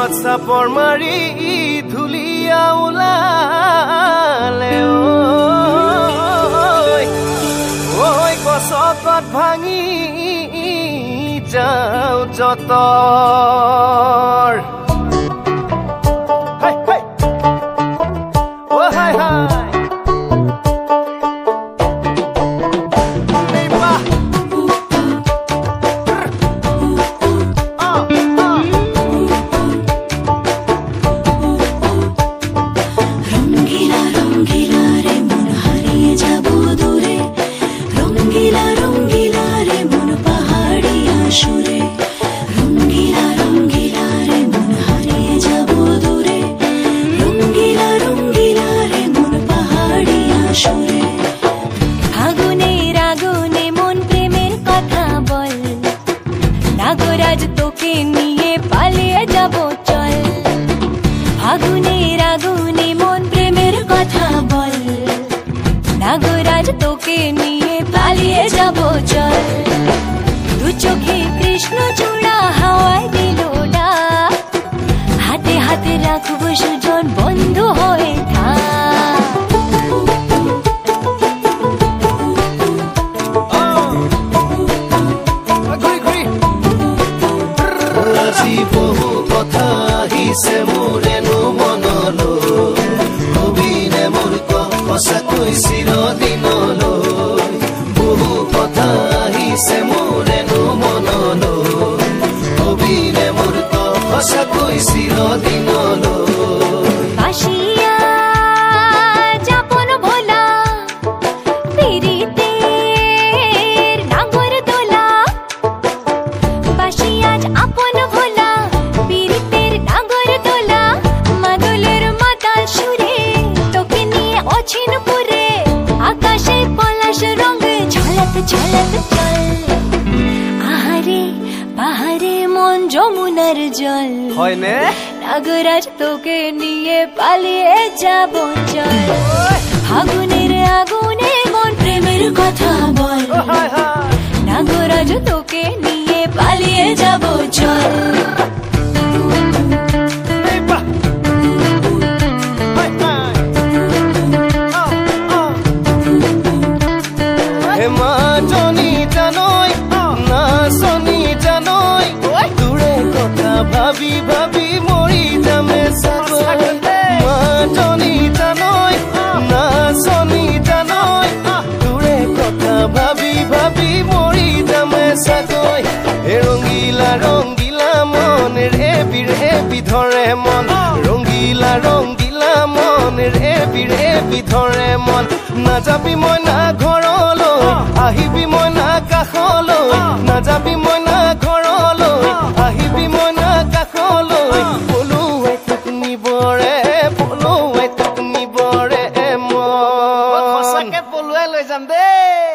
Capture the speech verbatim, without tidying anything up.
মূৰত চাপৰ মাৰি ধুলিয়া ওলালে ঐ গছকত ভাঙি যাওঁ যতৰ নাগরাজ তোকে নিয়ে পালিয়ে যাব চল ফাগুনের আগুনে মন প্রেমের কথা বল নাগরাজ তোকে নিয়ে পালিয়ে যাব চল দু চোখে কৃষ্ণ চূড়া হাওয়ায় দিল ডাক হাতে হাতে রাখবো সুজন বন্ধু হয়ে থাক বহু কথা আহিছে মোৰেনো মনলৈ কবিনে মোৰ সঁচাকৈ চিৰদিনলৈ বহু কথা আহিছে মোৰেনো মনলৈ কবিনে মোৰ সঁচাকৈ চিৰদিনলৈ পাহাড়ে মন যমুনার জল হয়নে নাগরাজ তোকে নিয়ে পালিয়ে যাব চল ফাগুনের আগুনে মন প্রেমের কথা বল নাগরাজ তোকে নিয়ে পালিয়ে যাব চল ভাবি ভাবি মৰি যামে চাগৈ মাজনী জানৈ নাচনী জানৈ তোৰে কথা ভাবি ভাবি মৰি যামে চাগৈ হে ৰঙিলা ৰঙিলা মন ৰে বিৰে বিধৰে মন ৰঙিলা ৰঙিলা মন ৰে বিৰে বিধৰে মন নাযাবি মই না ঘৰলৈ আহিবি মই না কাষলৈ নাযাবি মই না ঘৰলৈ আহিবি মই না কাষলৈ পলুৱাই তোক নিবৰে পলুৱাই তোক নিবৰে মই সঁচাকে পলুৱাই লৈ যাম দেই